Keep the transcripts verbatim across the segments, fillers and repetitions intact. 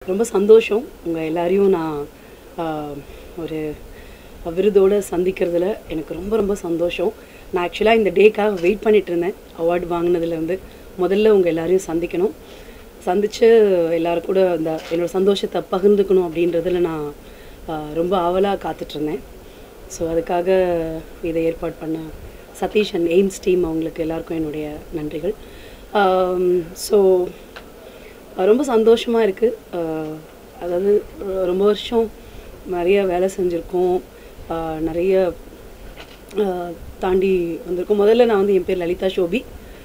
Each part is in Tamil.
ரொம்ப சந்தோஷம் உங்கள் எல்லாரையும் நான் ஒரு விருதோடு சந்திக்கிறதுல எனக்கு ரொம்ப ரொம்ப சந்தோஷம். நான் ஆக்சுவலாக இந்த டேக்காக வெயிட் பண்ணிட்டு இருந்தேன். அவார்டு வாங்கினதுலேருந்து முதல்ல உங்கள் எல்லாரையும் சந்திக்கணும், சந்தித்து எல்லோரும் கூட இந்த என்னோடய சந்தோஷத்தை பகிர்ந்துக்கணும் அப்படின்றதில் நான் ரொம்ப ஆவலாக காத்துட்ருந்தேன். ஸோ அதுக்காக இதை ஏற்பாடு பண்ண சதீஷ் அண்ட் எய்ம்ஸ் டீம் அவங்களுக்கு எல்லாருக்கும் என்னுடைய நன்றிகள். ஸோ ரொம்ப சந்தோஷமாக இருக்குது. அதாவது ரொம்ப வருஷம் நிறைய வேலை செஞ்சுருக்கோம், நிறைய தாண்டி வந்திருக்கோம். முதல்ல நான் வந்து என் பேர் Lalitha Shobi,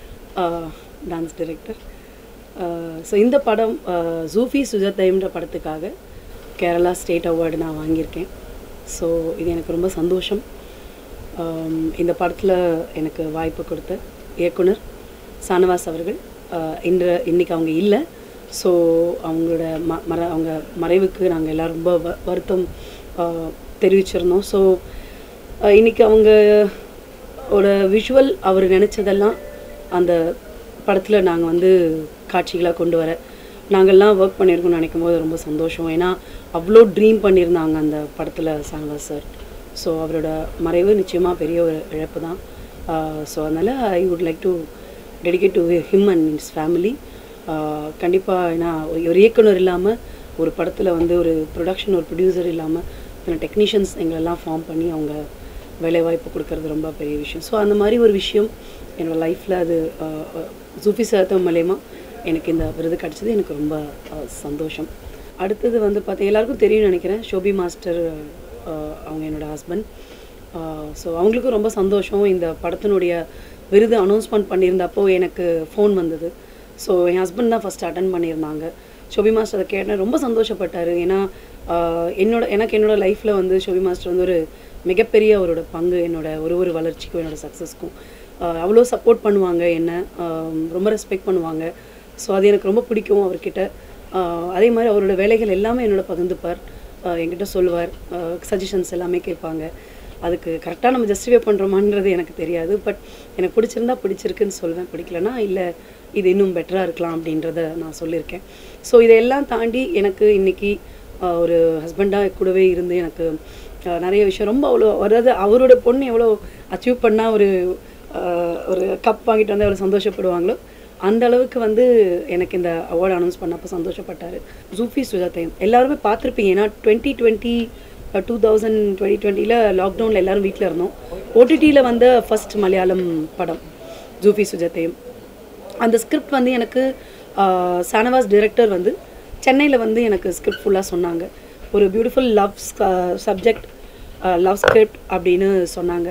dance director. So இந்த படம் ஜூஃபி சுஜாதைன்ற படத்துக்காக கேரளா ஸ்டேட் அவார்டு நான் வாங்கியிருக்கேன். ஸோ இது எனக்கு ரொம்ப சந்தோஷம். இந்த படத்தில் எனக்கு வாய்ப்பு கொடுத்த இயக்குனர் சானவாஸ் அவர்கள் இன்று இன்றைக்கி அவங்க இல்லை. ஸோ அவங்களோட ம மற அவங்க மறைவுக்கு நாங்கள் எல்லோரும் ரொம்ப வ வருத்தம் தெரிவிச்சிருந்தோம். ஸோ இன்றைக்கி அவங்களோட விஷுவல் அவர் நினச்சதெல்லாம் அந்த படத்தில் நாங்கள் வந்து காட்சிகளாக கொண்டு வர நாங்கள்லாம் ஒர்க் பண்ணியிருக்கோம்னு நினைக்கும் போது ரொம்ப சந்தோஷம். ஏன்னா அவ்வளோ ட்ரீம் பண்ணியிருந்தாங்க அந்த படத்தில் சானவாஸ் சார். ஸோ அவரோட மறைவு நிச்சயமாக பெரிய ஒரு இழப்பு தான். ஸோ அதனால் I would like to dedicate to him and his family. கண்டிப்பாக ஏன்னா ஒரு இயக்குனர் இல்லாமல் ஒரு படத்தில் வந்து ஒரு ப்ரொடக்ஷன் ஒரு ப்ரொடியூசர் இல்லாமல் இத்தனை டெக்னீஷியன்ஸ் எங்களெல்லாம் ஃபார்ம் பண்ணி அவங்க வேலைவாய்ப்பு கொடுக்கறது ரொம்ப பெரிய விஷயம். ஸோ அந்த மாதிரி ஒரு விஷயம் என்னோடய லைஃப்பில் அது ஜூஃபி சுஜாதை மூலயமா எனக்கு இந்த விருது கிடச்சது எனக்கு ரொம்ப சந்தோஷம். அடுத்தது வந்து பார்த்தா எல்லாருக்கும் தெரியும்னு நினைக்கிறேன், ஷோபி மாஸ்டர் அவங்க என்னோடய ஹஸ்பண்ட். ஸோ அவங்களுக்கும் ரொம்ப சந்தோஷம். இந்த படத்தினுடைய விருது அனௌன்ஸ்மெண்ட் பண்ணியிருந்தப்போ எனக்கு ஃபோன் வந்தது. ஸோ என் ஹஸ்பண்ட் தான் ஃபஸ்ட் அட்டன் பண்ணியிருந்தாங்க. ஷோபி மாஸ்டர் அதை கேட்டேன், ரொம்ப சந்தோஷப்பட்டார். ஏன்னா என்னோட எனக்கு என்னோடய லைஃப்பில் வந்து ஷோபி மாஸ்டர் வந்து ஒரு மிகப்பெரிய அவரோட பங்கு என்னோட ஒரு ஒரு வளர்ச்சிக்கும் என்னோடய சக்ஸஸ்க்கும். அவ்வளோ சப்போர்ட் பண்ணுவாங்க, என்ன ரொம்ப ரெஸ்பெக்ட் பண்ணுவாங்க. ஸோ அது எனக்கு ரொம்ப பிடிக்கும் அவர்கிட்ட. அதே மாதிரி அவரோட வேலைகள் எல்லாமே என்னோட பகிர்ந்துப்பார், என்கிட்ட சொல்லுவார், சஜஷன்ஸ் எல்லாமே கேட்பாங்க. அதுக்கு கரெக்டாக நம்ம ஜஸ்டிஃபை பண்ணுறோமான்றது எனக்கு தெரியாது. பட் எனக்கு பிடிச்சிருந்தா பிடிச்சிருக்குன்னு சொல்வேன், பிடிக்கலனா இல்லை இது இன்னும் பெட்டராக இருக்கலாம் அப்படின்றத நான் சொல்லியிருக்கேன். ஸோ இதையெல்லாம் தாண்டி எனக்கு இன்றைக்கி ஒரு ஹஸ்பண்டாக கூடவே இருந்து எனக்கு நிறைய விஷயம் ரொம்ப அவ்வளோ, அதாவது அவரோட பொண்ணு எவ்வளோ அச்சீவ் பண்ணால் ஒரு ஒரு கப் வாங்கிட்டு வந்து அவ்வளோ சந்தோஷப்படுவாங்களோ அந்த அளவுக்கு வந்து எனக்கு இந்த அவார்டு அனௌன்ஸ் பண்ணப்போ சந்தோஷப்பட்டார். ஜூஃபி சுஜாதை எல்லாருமே பார்த்துருப்பீங்க. ஏன்னா twenty twenty two thousand twenty டுவெண்ட்டியில் லாக்டவுனில் எல்லோரும் வீட்டில் இருந்தோம். ஓடிடியில் வந்த ஃபஸ்ட் மலையாளம் படம் ஜூஃபி சுஜாதையும். அந்த ஸ்கிரிப்ட் வந்து எனக்கு சானவாஸ் டைரக்டர் வந்து சென்னையில் வந்து எனக்கு ஸ்கிரிப்ட் ஃபுல்லாக சொன்னாங்க. ஒரு beautiful love subject, love script அப்படின்னு சொன்னாங்க.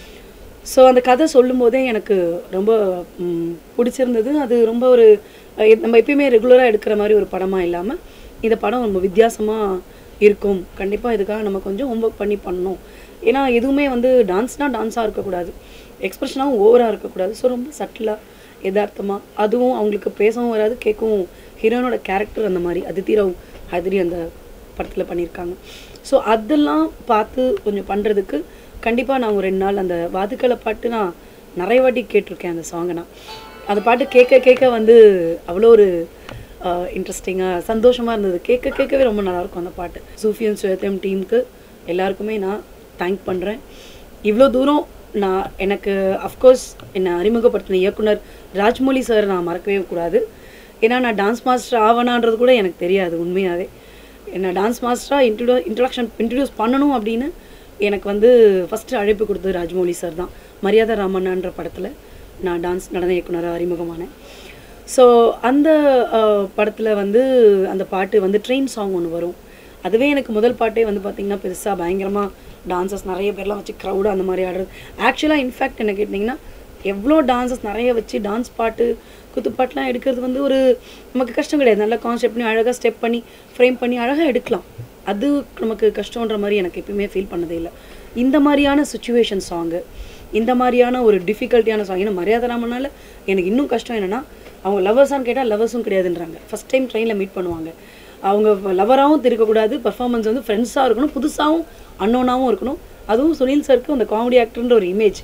ஸோ அந்த கதை சொல்லும் போதே எனக்கு ரொம்ப பிடிச்சிருந்தது. அது ரொம்ப ஒரு நம்ம எப்பயுமே ரெகுலராக எடுக்கிற மாதிரி ஒரு படமாக இல்லாமல் இந்த படம் ரொம்ப வித்தியாசமாக இருக்கும். கண்டிப்பாக இதுக்காக நம்ம கொஞ்சம் ஹோம்ஒர்க் பண்ணி பண்ணணும். ஏன்னா எதுவுமே வந்து டான்ஸ்னால் டான்ஸாக இருக்கக்கூடாது, எக்ஸ்ப்ரெஷனாகவும் ஓவராக இருக்கக்கூடாது. ஸோ ரொம்ப சட்டிலாக யதார்த்தமாக, அதுவும் அவங்களுக்கு பேசவும் வராது, கேட்கவும். ஹீரோனோட கேரக்டர் அந்த மாதிரி அதித்திராவ் ஹைதரி அந்த படத்தில் பண்ணியிருக்காங்க. ஸோ அதெல்லாம் பார்த்து கொஞ்சம் பண்ணுறதுக்கு கண்டிப்பாக நான் ஒரு ரெண்டு நாள் அந்த வாதுக்களை பாட்டு நான் நிறைய வாட்டி கேட்டிருக்கேன். அந்த சாங்கை நான் அந்த பாட்டு கேட்க கேட்க வந்து அவ்வளோ ஒரு இன்ட்ரெஸ்டிங்காக சந்தோஷமாக இருந்தது. கேட்க கேட்கவே ரொம்ப நல்லாயிருக்கும் அந்த பாட்டு. சூஃபியன் சுஜாதையும் டீமுக்கு எல்லாருக்குமே நான் தேங்க் பண்ணுறேன். இவ்வளோ தூரம் நான் எனக்கு அஃப்கோர்ஸ் என்னை அறிமுகப்படுத்தின இயக்குனர் ராஜ்மௌலி சார் நான் மறக்கவே கூடாது. ஏன்னா நான் டான்ஸ் மாஸ்டர் ஆவனான்றது கூட எனக்கு தெரியாது உண்மையாகவே. என்ன டான்ஸ் மாஸ்டராக இன்ட்ரோ இன்ட்ரடக்ஷன் இன்ட்ரடியூஸ் பண்ணணும் அப்படின்னு எனக்கு வந்து ஃபஸ்ட்டு அழைப்பு கொடுத்தது ராஜ்மௌலி சார் தான். மரியாதை ராமண்ணான்ற படத்தில் நான் டான்ஸ் நடன இயக்குனராக அறிமுகமானேன். ஸோ அந்த படத்தில் வந்து அந்த பாட்டு வந்து ட்ரெயின் சாங் ஒன்று வரும். அதுவே எனக்கு முதல் பாட்டே வந்து பார்த்திங்கன்னா பெருசாக பயங்கரமாக டான்ஸஸ் நிறைய பேர்லாம் வச்சு க்ரௌடாக அந்த மாதிரி ஆடுறது. ஆக்சுவலாக இன்ஃபேக்ட் என்ன கேட்டிங்கன்னா எவ்வளோ டான்ஸஸ் நிறைய வச்சு டான்ஸ் பாட்டு குத்துப்பாட்டெலாம் எடுக்கிறது வந்து ஒரு நமக்கு கஷ்டம் கிடையாது. நல்லா கான்செப்ட் பண்ணி அழகாக ஸ்டெப் பண்ணி ஃப்ரேம் பண்ணி அழகாக எடுக்கலாம். அது நமக்கு கஷ்டன்ற மாதிரி எனக்கு எப்பயுமே ஃபீல் பண்ணதே இல்லை. இந்த மாதிரியான சுச்சுவேஷன் சாங்கு, இந்த மாதிரியான ஒரு டிஃபிகல்ட்டியான சாங். ஏன்னா மரியாதை ராமனால் எனக்கு இன்னும் கஷ்டம் என்னென்னா அவங்க லவர்ஸான்னு கேட்டால் லவர்ஸும் கிடையாதுன்றாங்க. ஃபஸ்ட் டைம் ட்ரெயினில் மீட் பண்ணுவாங்க. அவங்க லவராகவும் இருக்கக்கூடாது, பர்ஃபார்மன்ஸ் வந்து ஃப்ரெண்ட்ஸாக இருக்கணும், புதுசாகவும் அன்னோனாகவும் இருக்கணும். அதுவும் சுனில் சருக்கு அந்த காமெடி ஆக்டர்ன்ற ஒரு இமேஜ்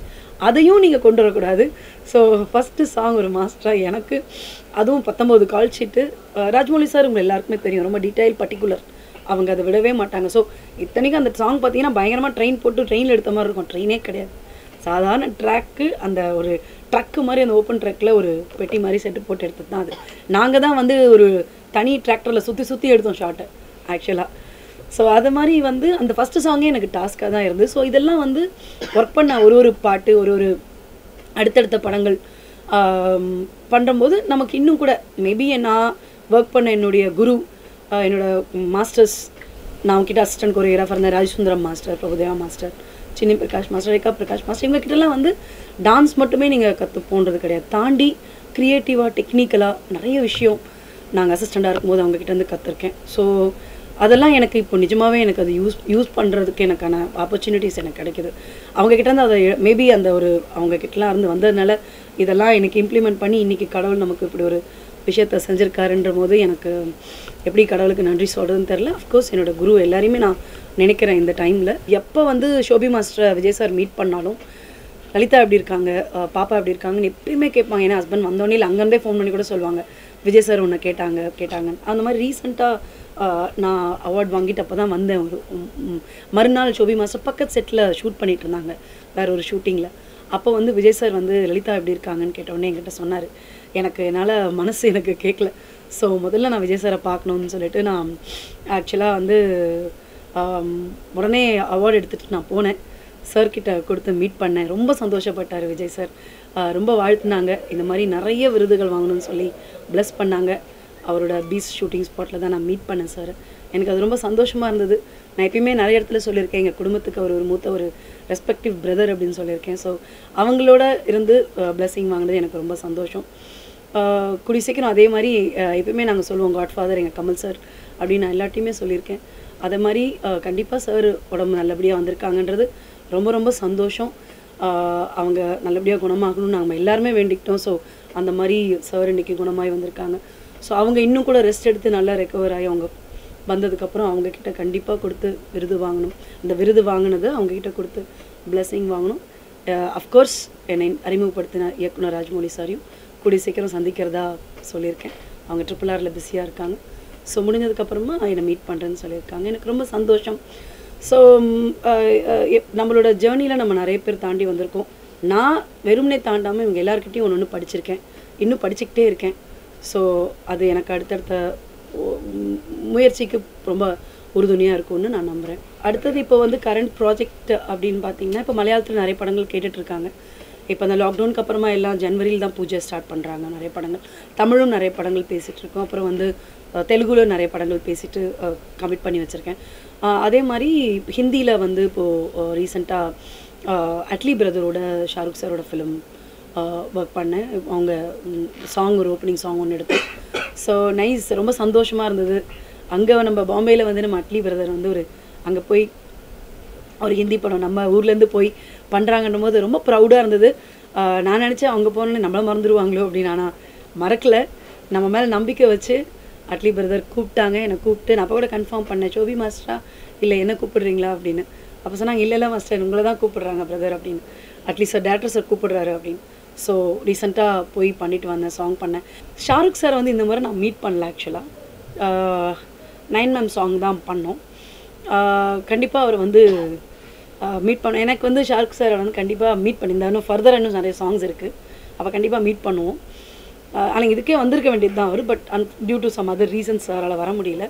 அதையும் நீங்கள் கொண்டு வரக்கூடாது. ஸோ ஃபஸ்ட்டு சாங் ஒரு மாஸ்டராக எனக்கு, அதுவும் பத்தொம்போது கால் ஷீட்டு. ராஜ்மௌலி சார் உங்கள் எல்லாருக்குமே தெரியும், ரொம்ப டீட்டெயில் பர்டிகுலர், அவங்க அதை விடவே மாட்டாங்க. ஸோ இத்தனைக்கும் அந்த சாங் பார்த்தீங்கன்னா பயங்கரமாக ட்ரெயின் போட்டு ட்ரெயினில் எடுத்த மாதிரி இருக்கும். ட்ரெயினே கிடையாது, சாதாரண ட்ராக்கு, அந்த ஒரு ட்ரக்கு மாதிரி அந்த ஓப்பன் ட்ரக்கில் ஒரு பெட்டி மாதிரி செட்டு போட்டு எடுத்தது தான் அது. நாங்கள் தான் வந்து ஒரு தனி டிராக்டரில் சுற்றி சுற்றி எடுத்தோம் ஷார்ட்டை ஆக்சுவலாக. ஸோ அது மாதிரி வந்து அந்த ஃபஸ்ட்டு சாங்கே எனக்கு டாஸ்க்காக தான் இருந்தது. ஸோ இதெல்லாம் வந்து ஒர்க் பண்ண ஒரு ஒரு பாட்டு, ஒரு ஒரு அடுத்தடுத்த படங்கள் பண்ணும்போது நமக்கு இன்னும் கூட மேபி நான் ஒர்க் பண்ண என்னுடைய குரு, என்னோட மாஸ்டர்ஸ், நான் அவங்ககிட்ட அசிஸ்டன்ட் கொரியோகிராஃபர் இருந்தேன், Rajasundaram master, Prabhudeva master, Chinni Prakash master, Rekha Prakash master, இவங்ககிட்டலாம் வந்து டான்ஸ் மட்டுமே நீங்கள் கற்று போன்றது கிடையாது, தாண்டி க்ரியேட்டிவாக டெக்னிக்கலாக நிறைய விஷயம் நாங்கள் அசிஸ்டண்ட்டாக இருக்கும்போது அவங்கக்கிட்ட வந்து கற்றுருக்கேன். ஸோ அதெல்லாம் எனக்கு இப்போ நிஜமாகவே எனக்கு அது யூஸ் யூஸ் பண்ணுறதுக்கு எனக்கான ஆப்பர்ச்சுனிட்டிஸ் எனக்கு கிடைக்கிது. அவங்கக்கிட்டேருந்து அதை மேபி அந்த ஒரு அவங்கக்கிட்டலாம் இருந்து வந்ததுனால இதெல்லாம் எனக்கு இம்ப்ளிமெண்ட் பண்ணி இன்றைக்கி கடவுள் நமக்கு இப்படி ஒரு விஷயத்த செஞ்சுருக்காருன்ற போது எனக்கு எப்படி கடவுளுக்கு நன்றி சொல்கிறதுன்னு தெரில. அஃப்கோர்ஸ் என்னோடய குரு எல்லாரையுமே நான் நினைக்கிறேன் இந்த டைமில். எப்போ வந்து ஷோபி மாஸ்டரை விஜய் சார் மீட் பண்ணாலும் லலிதா எப்படி இருக்காங்க, பாப்பா எப்படி இருக்காங்கன்னு எப்பயுமே கேட்பாங்க. ஏன்னா ஹஸ்பண்ட் வந்தோடனே இல்லை அங்கேருந்தே ஃபோன் பண்ணி கூட சொல்லுவாங்க, விஜய் சார் உன்னை கேட்டாங்க கேட்டாங்க அந்த மாதிரி. ரீசெண்டாக நான் அவார்ட் வாங்கிட்டு அப்போ தான் வந்தேன். ஒரு மறுநாள் ஷோபி மாஸ்டர் பக்கத்து செட்டில் ஷூட் பண்ணிகிட்டு இருந்தாங்க வேறு ஒரு ஷூட்டிங்கில். அப்போ வந்து விஜய் சார் வந்து லலிதா எப்படி இருக்காங்கன்னு கேட்டவுடனே என்கிட்ட சொன்னார். எனக்கு என்னால் மனசு எனக்கு கேட்கல. ஸோ முதல்ல நான் விஜய் சாரை பார்க்கணுன்னு சொல்லிட்டு நான் ஆக்சுவலாக வந்து உடனே அவார்டு எடுத்துகிட்டு நான் போனேன். சார்கிட்ட கொடுத்து மீட் பண்ணேன். ரொம்ப சந்தோஷப்பட்டார் விஜய் சார், ரொம்ப வாழ்த்துனாங்க. இந்த மாதிரி நிறைய விருதுகள் வாங்கணும்னு சொல்லி ப்ளஸ் பண்ணாங்க. அவரோட பீச் ஷூட்டிங் ஸ்பாட்டில் தான் நான் மீட் பண்ணேன் சார். எனக்கு அது ரொம்ப சந்தோஷமாக இருந்தது. நான் எப்பயுமே நிறைய இடத்துல சொல்லியிருக்கேன், எங்கள் குடும்பத்துக்கு அவர் ஒரு மூத்த ஒரு ரெஸ்பெக்டிவ் பிரதர் அப்படின்னு சொல்லியிருக்கேன். ஸோ அவங்களோட இருந்து பிளெஸிங் வாங்கினது எனக்கு ரொம்ப சந்தோஷம். கூடி சீக்கிரம் அதே மாதிரி எப்பயுமே நாங்கள் சொல்லுவோம் காட்ஃபாதர் எங்கள் கமல் சார் அப்படின்னு நான் எல்லாத்தையுமே சொல்லியிருக்கேன். அதே மாதிரி கண்டிப்பாக சார் உடம்பு நல்லபடியாக வந்திருக்காங்கன்றது ரொம்ப ரொம்ப சந்தோஷம். அவங்க நல்லபடியாக குணமாகணும்னு நாங்கள் எல்லாருமே வேண்டிக்கிட்டோம். ஸோ அந்த மாதிரி சார் இன்றைக்கி குணமாகி வந்திருக்காங்க. ஸோ அவங்க இன்னும் கூட ரெஸ்ட் எடுத்து நல்லா ரெக்கவர் ஆகி அவங்க வந்ததுக்கப்புறம் அவங்கக்கிட்ட கண்டிப்பாக கொடுத்து விருது வாங்கணும். அந்த விருது வாங்கினது அவங்கக்கிட்ட கொடுத்து பிளெஸிங் வாங்கணும். அஃப்கோர்ஸ் என்னை அறிமுகப்படுத்தின இயக்குனர் ராஜ்மௌலி சாரையும் கூடிய சீக்கிரம் சந்திக்கிறதா சொல்லியிருக்கேன். அவங்க ட்ரிபிள் ஆரில் பிஸியாக இருக்காங்க. ஸோ முடிஞ்சதுக்கப்புறமா என்னை மீட் பண்ணுறேன்னு சொல்லியிருக்காங்க. எனக்கு ரொம்ப சந்தோஷம். ஸோ நம்மளோட ஜேர்னியில் நம்ம நிறைய பேர் தாண்டி வந்திருக்கோம். நான் வெறுமனே தாண்டாமல் இவங்க எல்லாருக்கிட்டையும் ஒன்று ஒன்று படிச்சிருக்கேன், இன்னும் படிச்சுக்கிட்டே இருக்கேன். ஸோ அது எனக்கு அடுத்தடுத்த முயற்சிக்கு ரொம்ப உறுதுணையாக இருக்கும்னு நான் நம்புகிறேன். அடுத்தது இப்போ வந்து கரண்ட் ப்ராஜெக்ட் அப்படின்னு பார்த்தீங்கன்னா, இப்போ மலையாளத்தில் நிறைய படங்கள் கேட்டுட்ருக்காங்க. இப்போ அந்த லாக்டவுனுக்கு அப்புறமா எல்லாம் ஜனவரியில் தான் பூஜை ஸ்டார்ட் பண்ணுறாங்க. நிறைய படங்கள் தமிழும் நிறைய படங்கள் பேசிகிட்ருக்கோம். அப்புறம் வந்து தெலுங்குல நிறைய படங்கள் பேசிட்டு கமிட் பண்ணி வச்சுருக்கேன். அதே மாதிரி ஹிந்தியில் வந்து இப்போது ரீசெண்டாக அட்லி பிரதரோட ஷாருக் சாரோட ஃபிலிம் ஒர்க் பண்ணேன். அவங்க சாங் ஒரு ஓப்பனிங் சாங் ஒன்று எடுத்தேன். ஸோ நைஸ், ரொம்ப சந்தோஷமாக இருந்தது. அங்கே நம்ம பாம்பேயில் வந்து நம்ம அட்லி பிரதர் வந்து ஒரு அங்கே போய் ஒரு ஹிந்தி படம் நம்ம ஊர்லேருந்து போய் பண்ணுறாங்கன்னும் போது ரொம்ப ப்ரௌடாக இருந்தது. நான் நினச்சேன் அவங்க போனோன்னு நம்மளை மறந்துடுவாங்களோ அப்படின்னு. ஆனால் மறக்கலை, நம்ம மேலே நம்பிக்கை வச்சு அட்லி பிரதர் கூப்பிட்டாங்க. என்னை கூப்பிட்டு நான் அப்போ கூட கன்ஃபார்ம் பண்ணேன், ஷோபி மாஸ்டரா இல்லை என்ன கூப்பிடுறீங்களா அப்படின்னு. அப்போ சொன்னாங்க இல்லை இல்லை மாஸ்டர் உங்களை தான் கூப்பிடுறாங்க பிரதர் அப்படின்னு. அட்லீஸ்ட் சார் டேரக்டர் சார் கூப்பிடுறாரு அப்படின்னு. ஸோ ரீசெண்டாக போய் பண்ணிட்டு வந்தேன், சாங் பண்ணேன். ஷாருக் சார் வந்து இந்த மாதிரி நான் மீட் பண்ணல. ஆக்சுவலாக நைன் மேம் சாங் தான் பண்ணோம். கண்டிப்பாக அவர் வந்து மீட் பண்ணோம். எனக்கு வந்து ஷாருக் சாரை வந்து கண்டிப்பாக மீட் பண்ணியிருந்தேன். இன்னும் ஃபர்தர் இன்னும் நிறைய சாங்ஸ் இருக்குது, அப்போ கண்டிப்பாக மீட் பண்ணுவோம். ஆனால் இதுக்கே வந்திருக்க வேண்டியது தான் அவர். But undue to some other reasons அவரால் வர முடியல.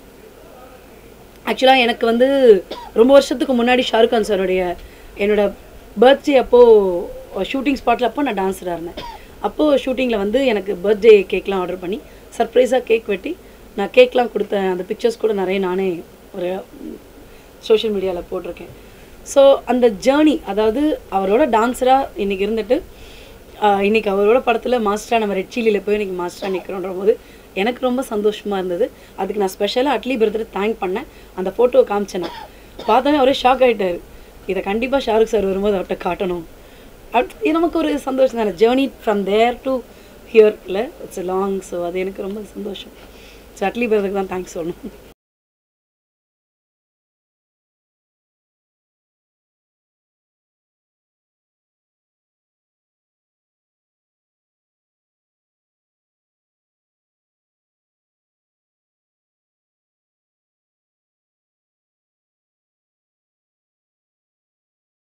ஆக்சுவலாக எனக்கு வந்து ரொம்ப வருஷத்துக்கு முன்னாடி ஷாருக் கான் சாருடைய என்னோடய பர்த்டே அப்போது ஷூட்டிங் ஸ்பாட்டில் அப்போ நான் டான்ஸராக இருந்தேன். அப்போது ஷூட்டிங்கில் வந்து எனக்கு பர்த்டே கேக்லாம் ஆர்டர் பண்ணி சர்ப்ரைஸாக கேக் வெட்டி நான் கேக்லாம் கொடுத்தேன். அந்த பிக்சர்ஸ் கூட நிறைய நானே ஒரு சோஷியல் மீடியாவில் போட்டிருக்கேன். ஸோ அந்த ஜேர்னி, அதாவது அவரோட டான்ஸராக இன்றைக்கி இருந்துட்டு இன்றைக்கி அவரோட படத்தில் மாஸ்டராக நம்ம ரெட் சில்லியில் போய் இன்றைக்கி மாஸ்டராக நிற்கிறோன்ற போது எனக்கு ரொம்ப சந்தோஷமாக இருந்தது. அதுக்கு நான் ஸ்பெஷலாக அட்லி பிரதர் தேங்க் பண்ணேன். அந்த ஃபோட்டோவை காமிச்சேன். நான் பார்த்தோன்னே அவரே ஷாக் ஆகிட்டார். இதை கண்டிப்பாக ஷாருக் சார் வரும்போது அவர்கிட்ட காட்டணும். அது நமக்கு ஒரு சந்தோஷம் தானே, journey from there to here இல்லை, இட்ஸ் லாங். ஸோ அது எனக்கு ரொம்ப சந்தோஷம். ஸோ அட்லி பிரதருக்கு தான் தேங்க்ஸ் சொல்லணும்.